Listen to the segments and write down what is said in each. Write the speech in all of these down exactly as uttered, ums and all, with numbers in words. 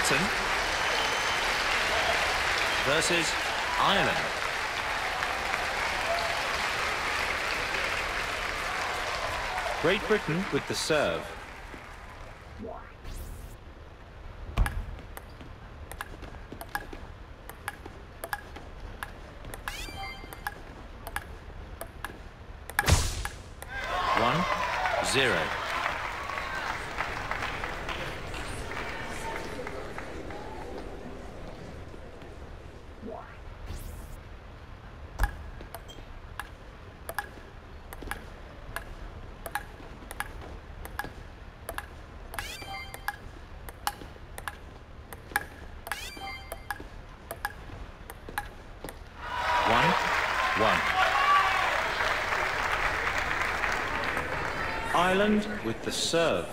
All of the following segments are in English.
Britain versus Ireland. Great Britain with the serve. One, zero. One, one. Ireland with the serve.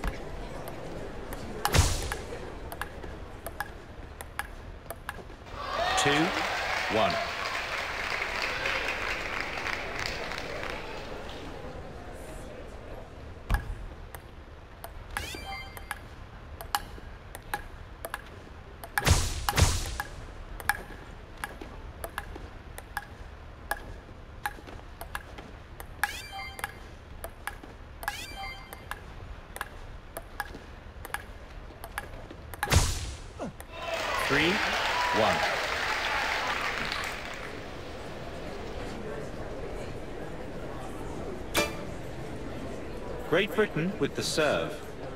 Two, one. Three, one. Great Britain with the serve.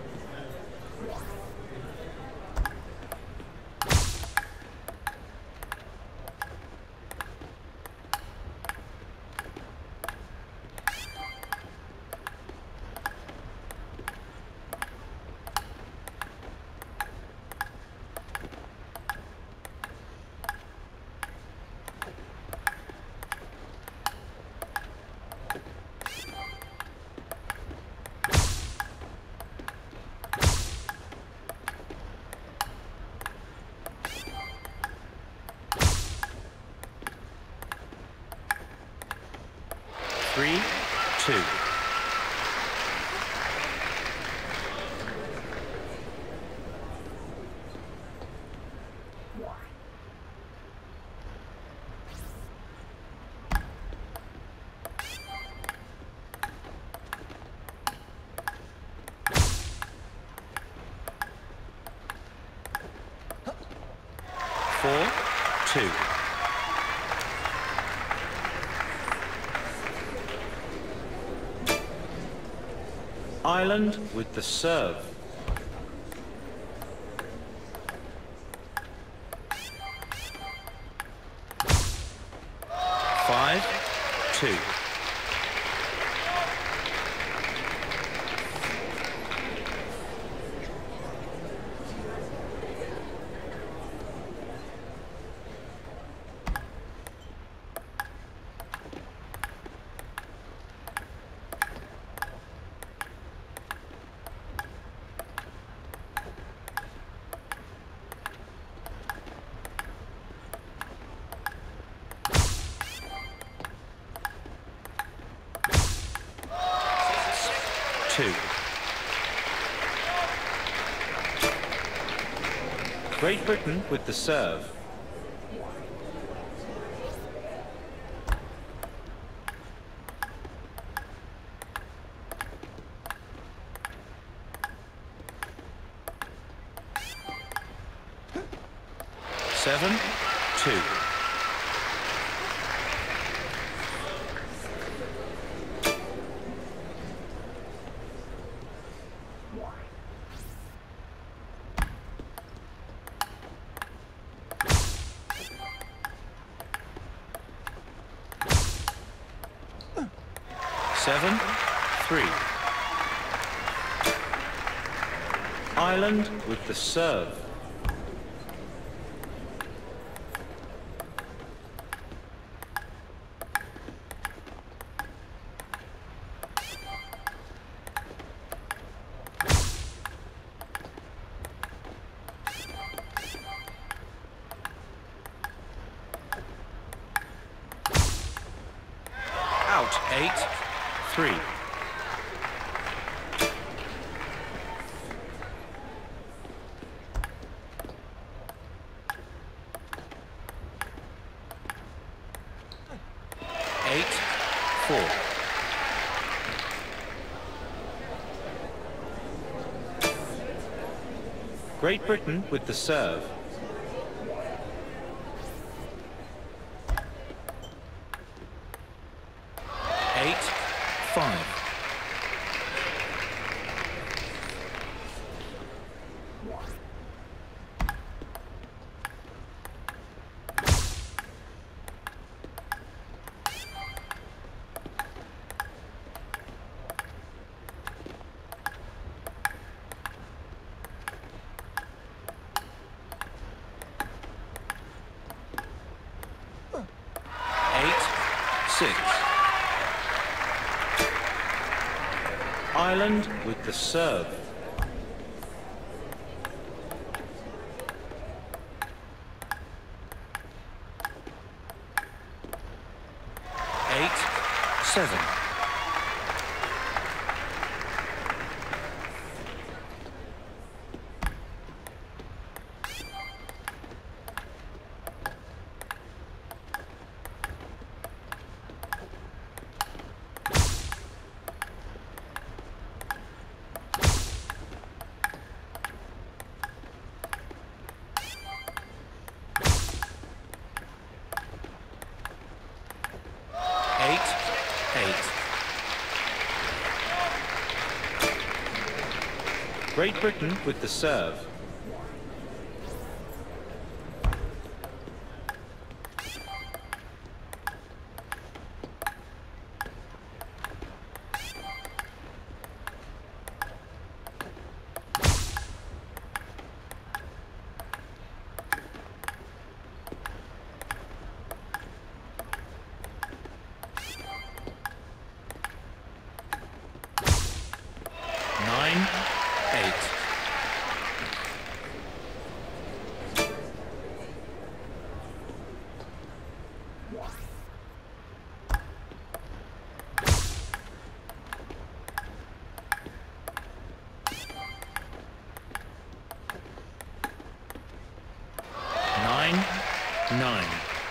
Three, two. Four, two. Ireland with the serve. Five, two. Two. Great Britain with the serve. Seven, two. Seven, three. Ireland with the serve. Out, eight, three. four. Great Britain with the serve. Eight, five. Six. Ireland with the serve. Eight, seven. Eight, eight. Great Britain with the serve. Nine, eight. Nine, nine.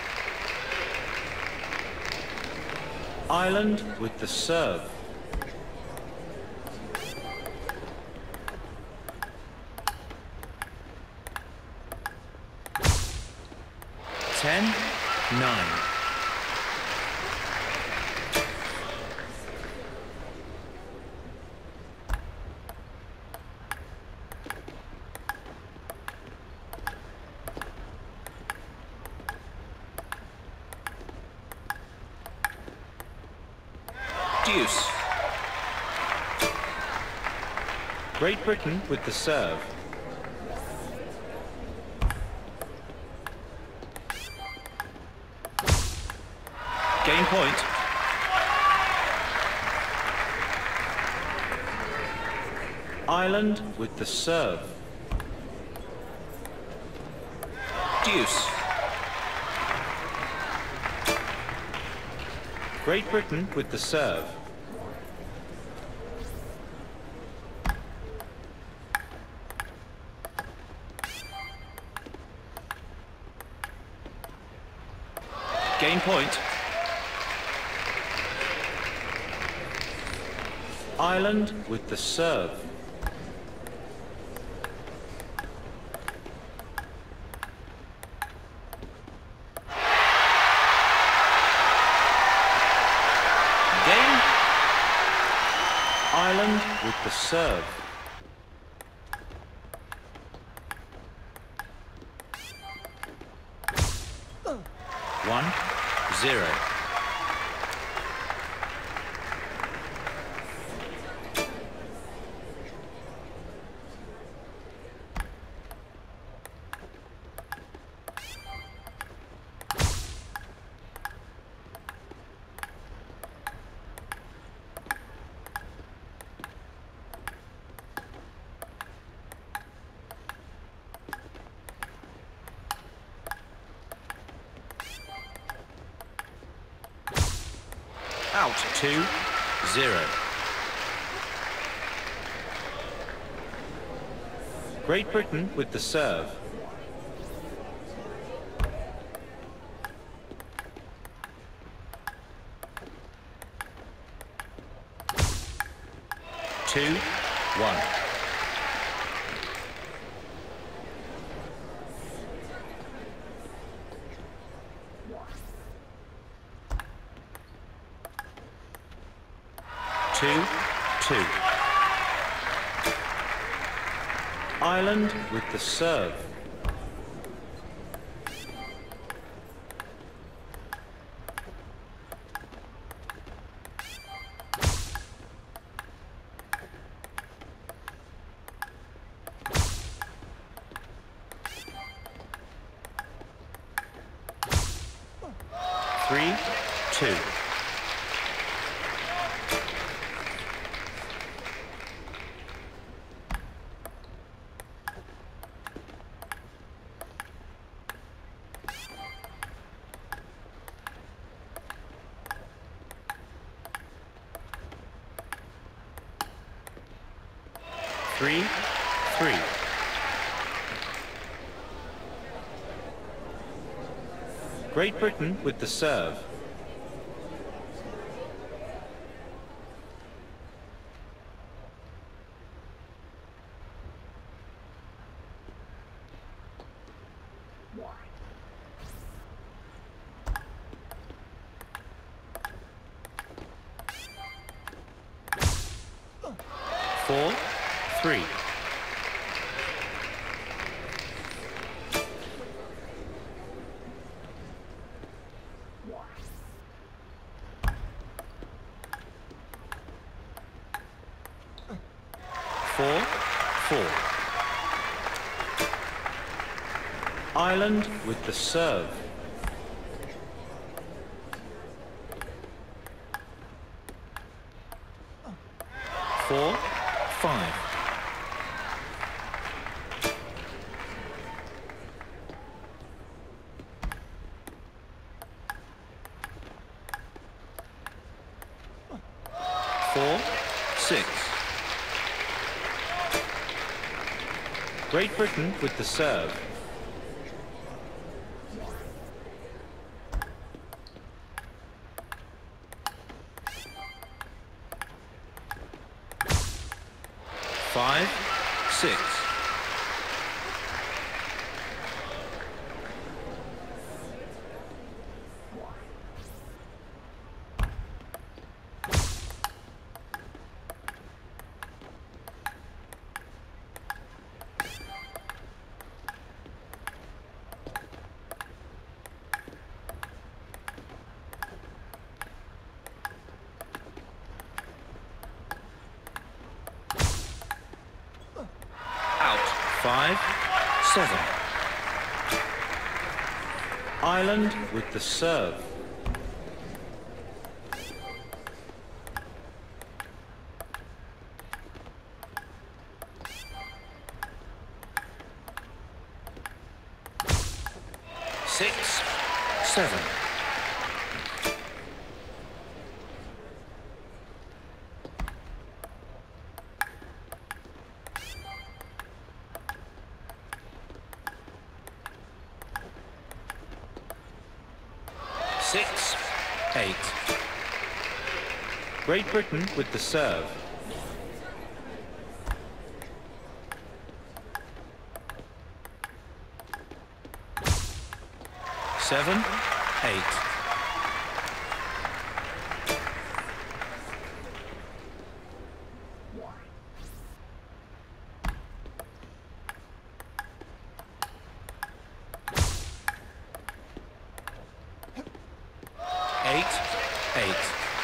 Ireland with the serve. Ten, nine. Deuce. Great Britain with the serve. Game point. Ireland with the serve. Deuce. Great Britain with the serve. Game point. Ireland with the serve. Game. Ireland with the serve. One, zero. Out two, zero. Great Britain with the serve. two, one. Two, two. Ireland with the serve. Three, two. Three, three. Great Britain with the serve. Four, three. Four, four. Ireland with the serve. Four, five. Four, six. Great Britain with the serve. Five, six. Five, seven. Ireland with the serve. Six, seven. Six, eight. Great Britain with the serve. Seven, eight. Eight, eight.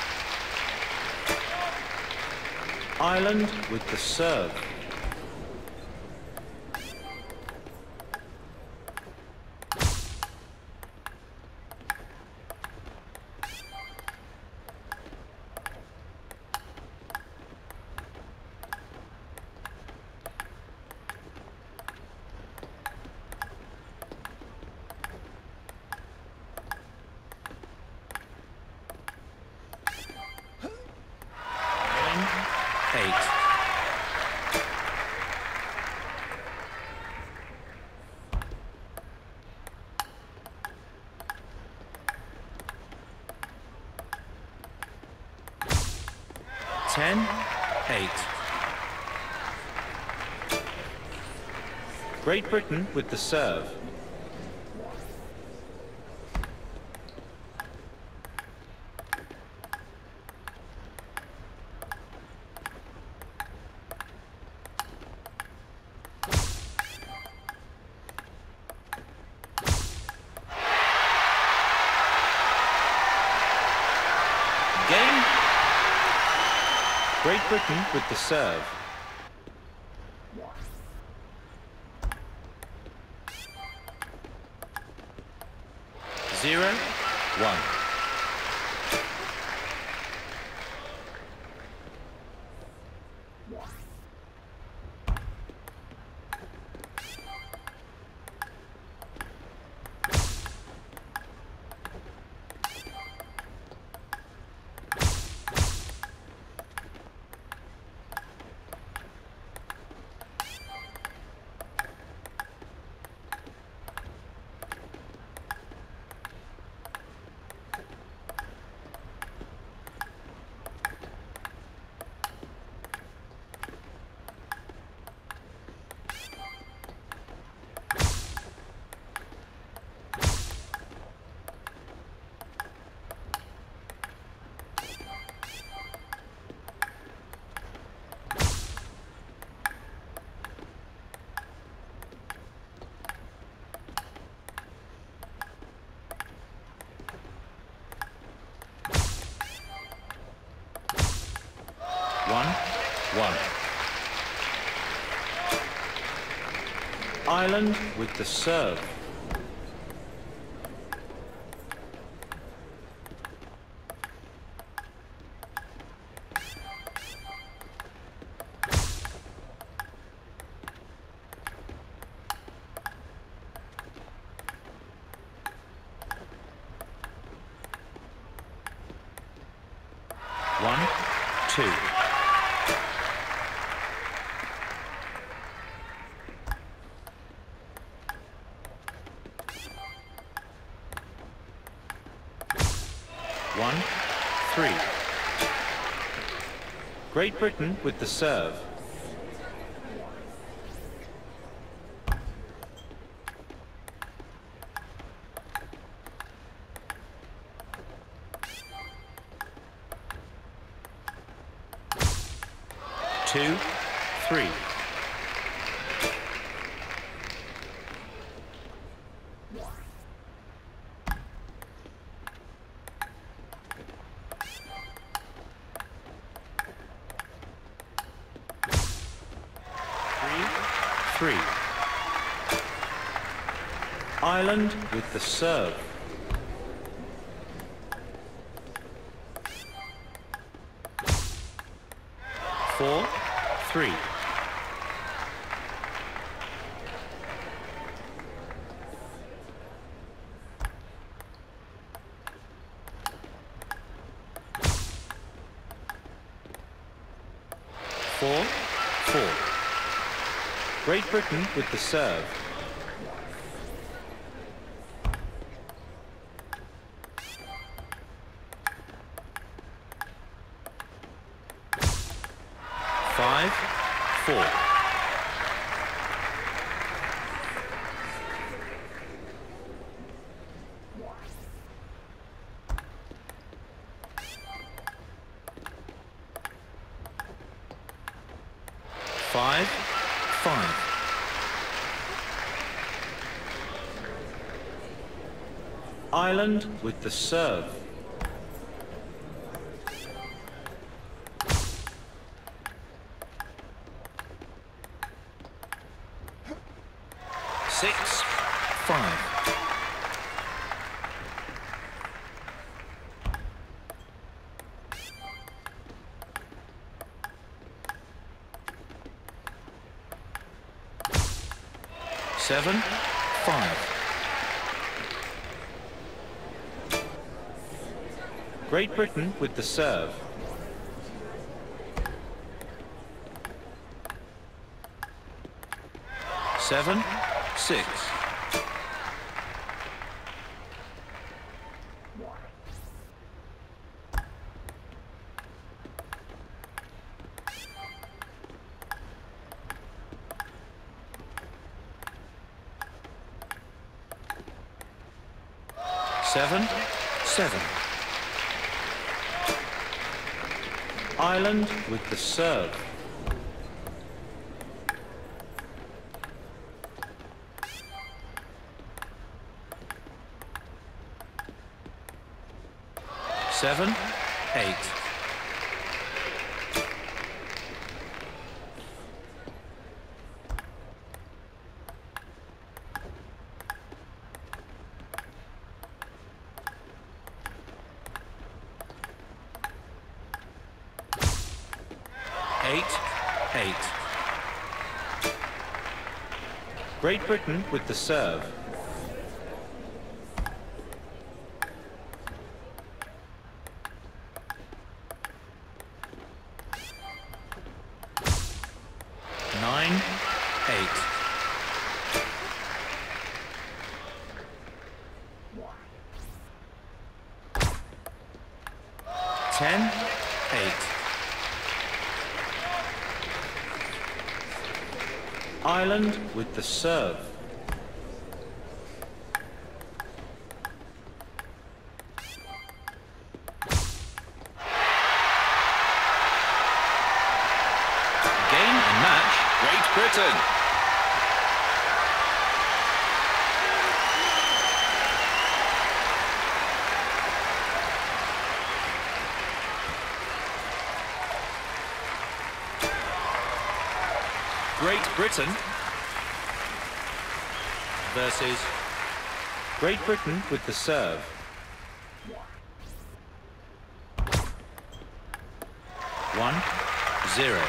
Ireland with the serve. Eight. Ten, eight. Great Britain with the serve. Game. Great Britain with the serve. Zero, one. One, one. Ireland with the serve. One, two. One, three. Great Britain with the serve. Two, three. Three. Ireland with the serve. Four, three. Four, four. Great Britain with the serve. Five, four. Five, five. Ireland with the serve. Six, five. Seven, five. Great Britain with the serve. Seven, six. Seven, seven. Ireland with the serve. Seven, eight. Eight, eight. Great Britain with the serve. Nine, eight. Ten, eight. Ireland with the serve. Game and match, Great Britain. Great Britain versus Great Britain with the serve. One, zero.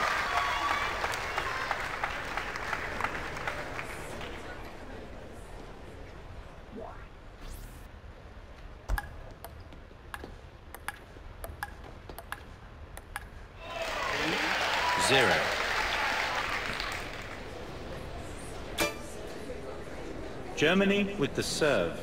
Zero. Germany with the serve.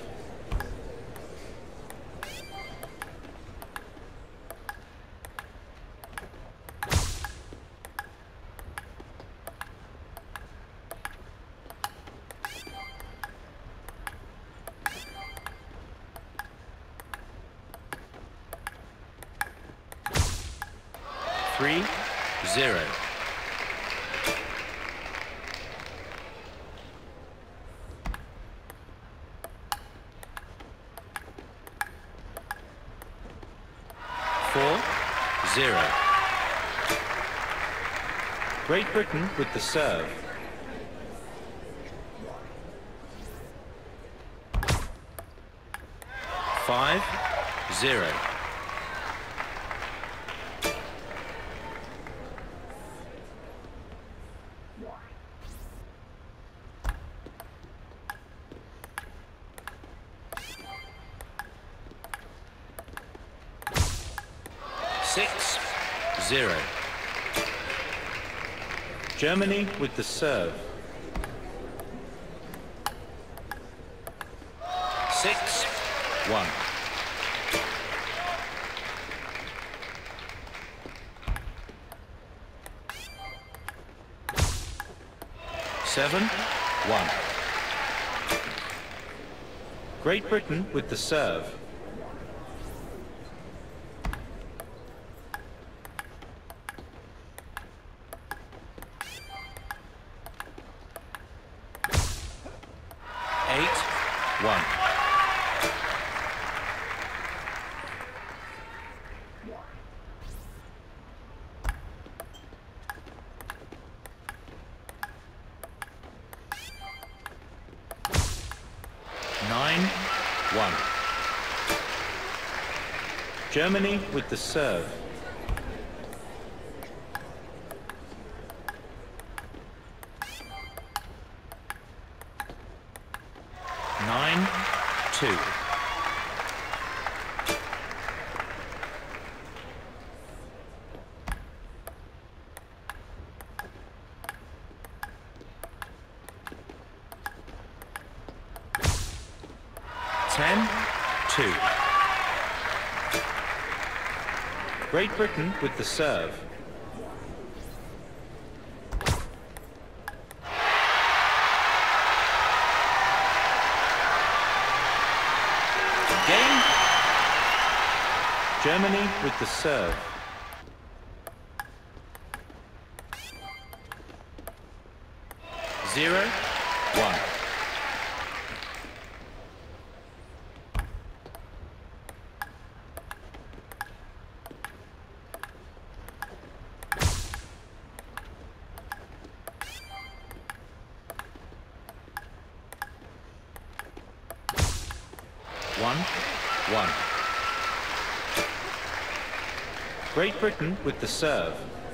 Three, zero. Four, zero. Great Britain with the serve. Five, zero. Six, zero. Germany with the serve. Six, one. Seven, one. Great Britain with the serve. Eight, one. Nine, one. Germany with the serve. Nine, two. Ten, two. Great Britain with the serve. Game Germany with the serve. Zero, one. One, one. Great Britain with the serve.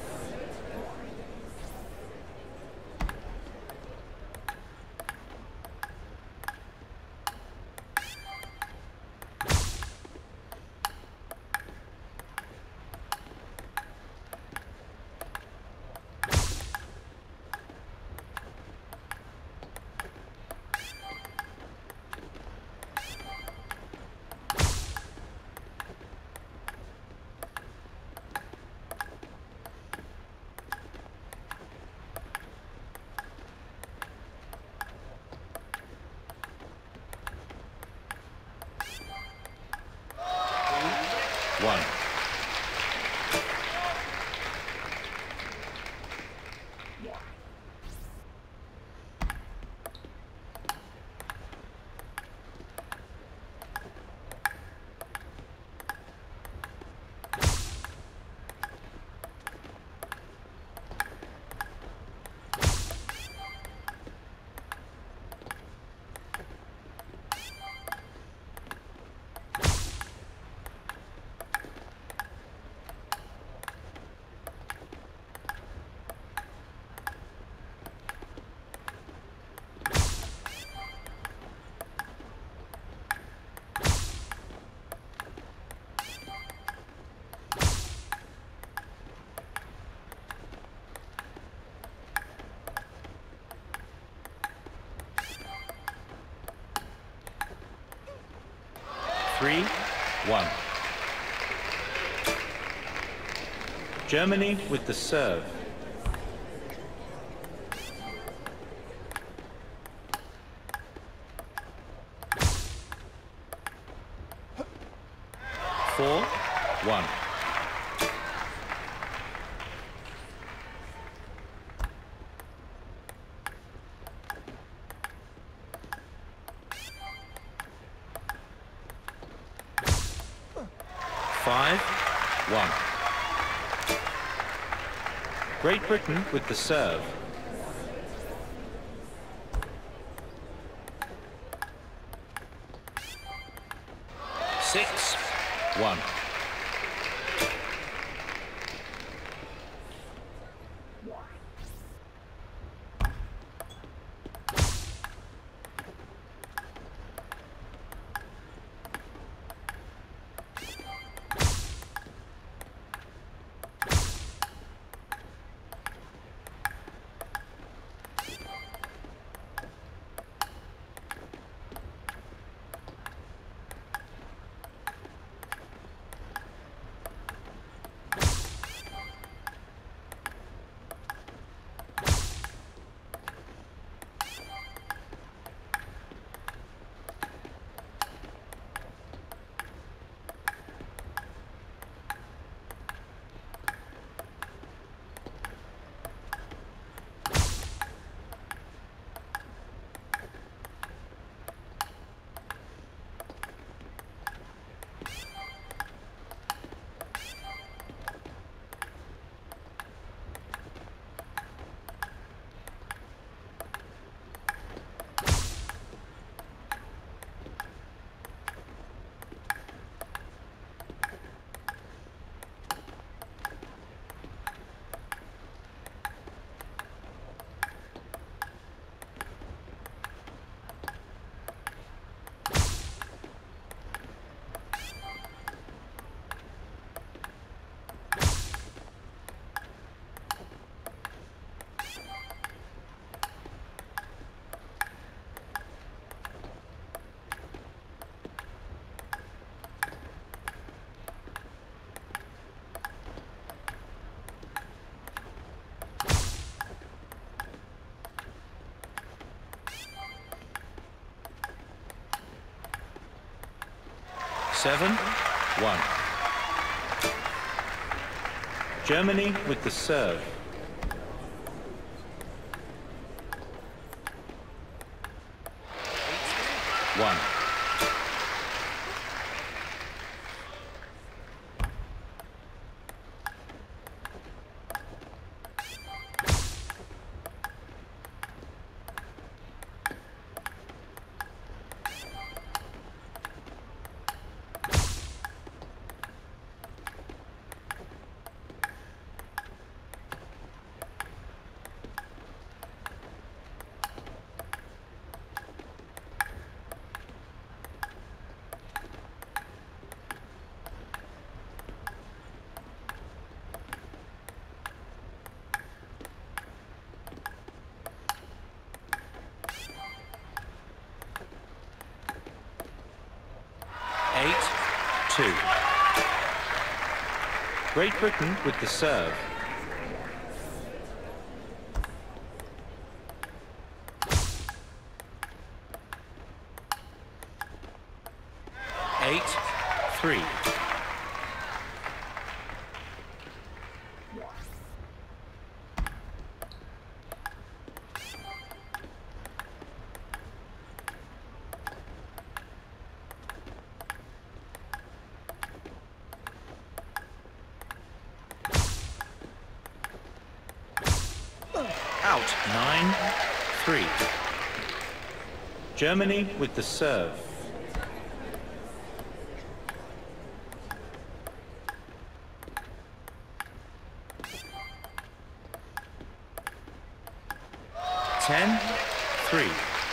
One. Three, one. Germany with the serve. Four, one. Five, one. Great Britain with the serve. Six, one. Seven, one. Germany with the serve. One. Eight, two. Great Britain with the serve. Eight, three. Out. Nine, three. Germany with the serve. Ten, three.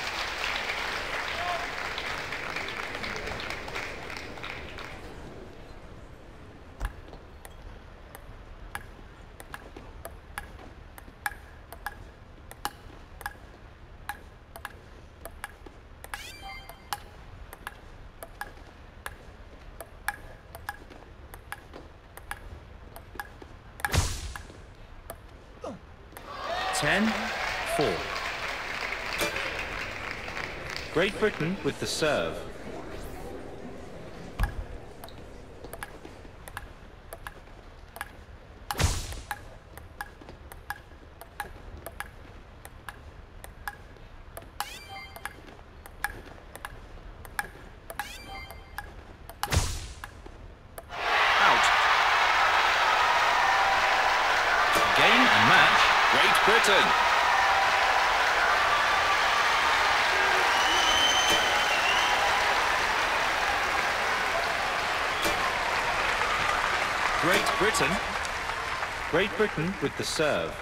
Ten, four. Great Britain with the serve. Out. Game and match, Great Britain. Great Britain. Great Britain with the serve.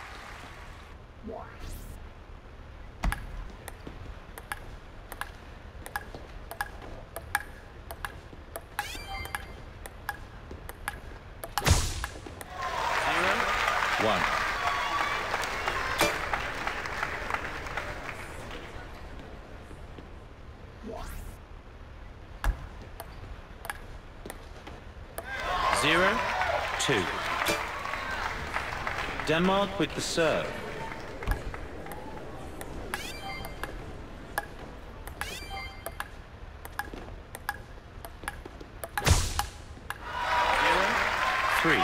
Zero, one. Zero, two. Denmark with the serve. Zero, three.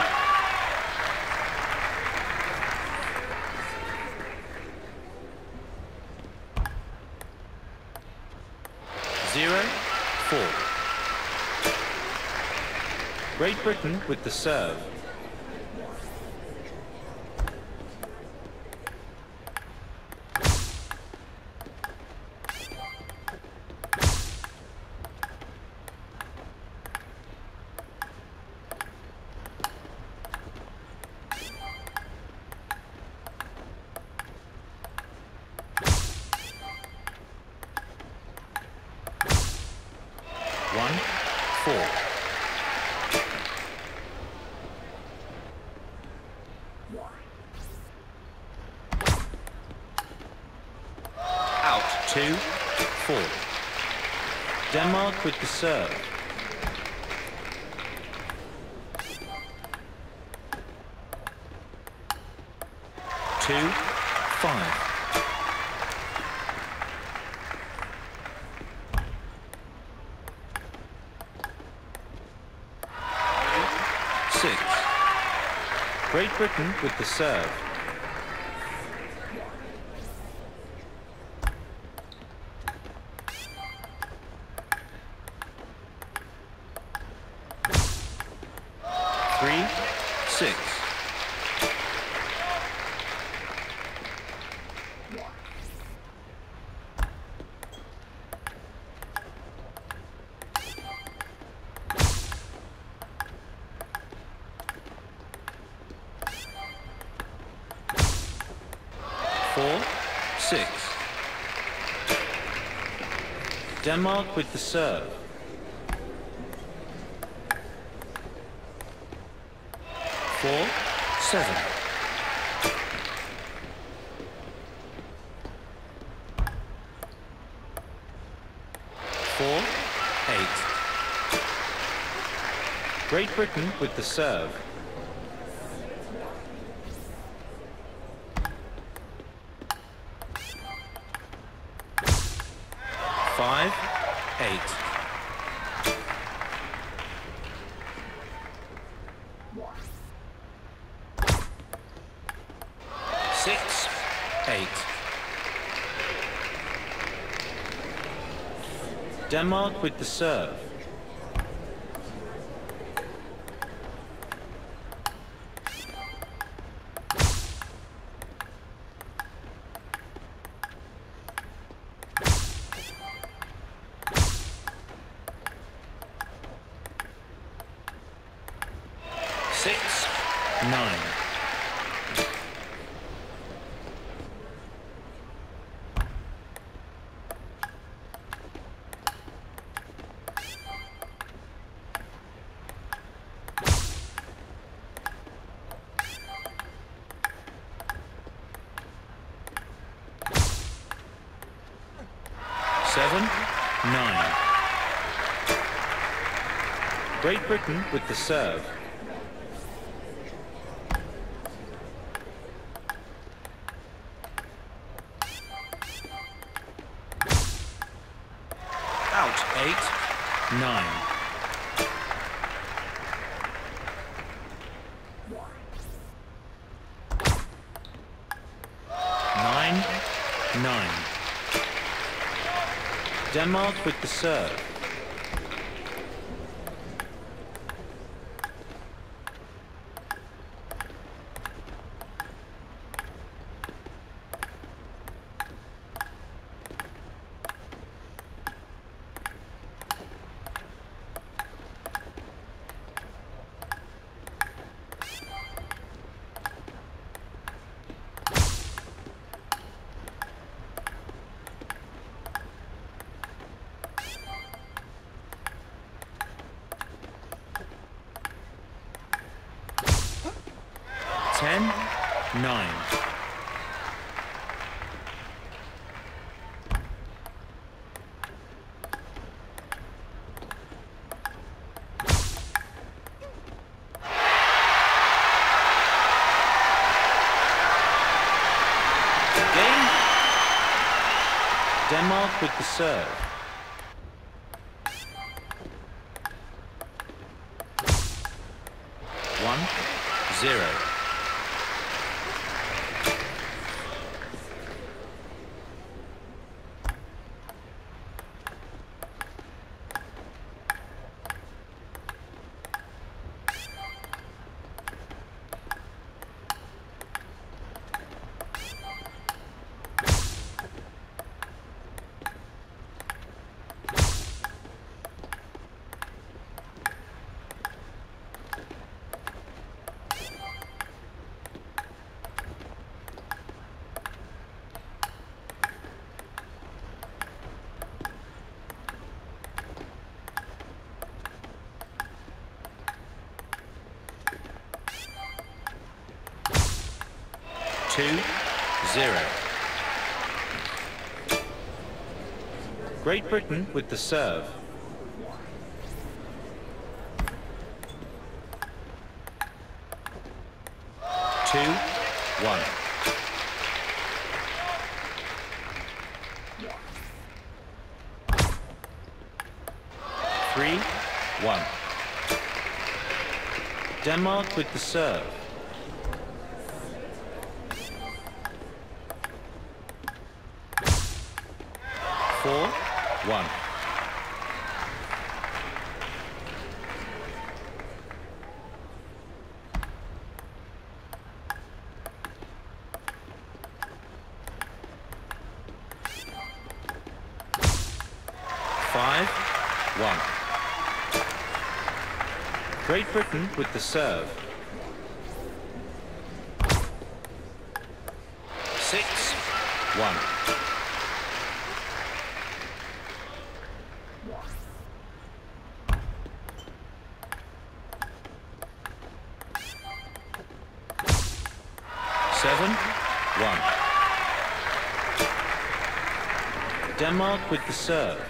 Zero, four. Great Britain with the serve. One, four. Out, two, four. Denmark with the serve. Two, five. Six. Great Britain with the serve. Three, six. Four, six. Denmark with the serve. Four, seven. Four, eight. Great Britain with the serve. Five, eight. Six, eight. Denmark with the serve. Six, nine. Seven, nine. Great Britain with the serve. Out, eight, nine. Nine, nine. Denmark with the serve. Ten, nine. Game. Denmark with the serve. One, zero. Two, zero. Great Britain with the serve. Two, one. Three, one. Denmark with the serve. Four, one. Five, one. Great Britain with the serve. Six, one. Seven, one. Denmark with the serve.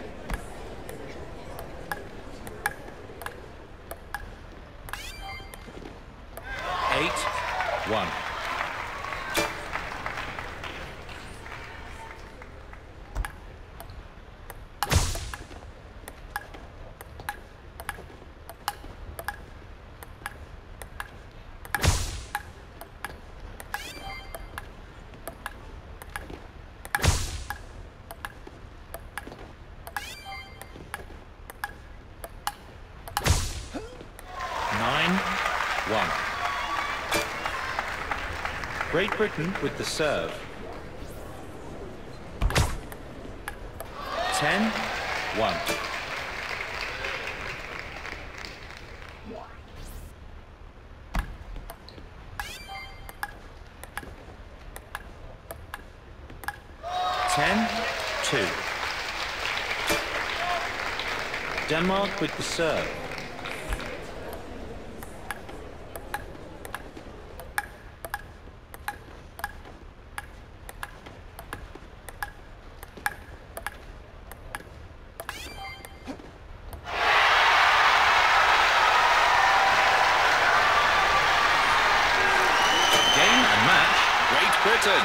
Eight, one. Nine, one. Great Britain with the serve. Ten, one. Ten, two. Denmark with the serve. Great Britain.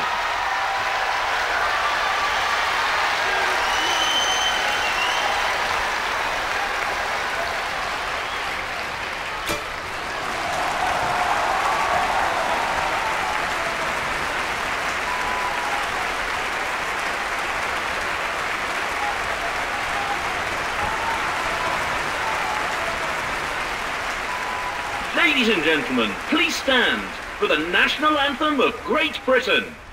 Ladies and gentlemen, please stand for the national anthem of Great Britain.